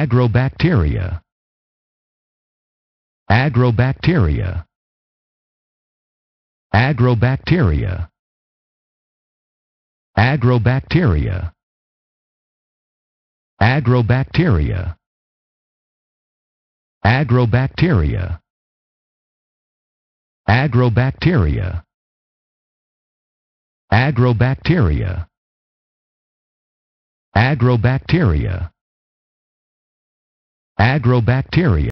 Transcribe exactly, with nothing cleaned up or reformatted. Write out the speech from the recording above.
agrobacteria, agrobacteria, agrobacteria, agrobacteria, agrobacteria, agrobacteria, agrobacteria, agrobacteria, agrobacteria, agrobacteria.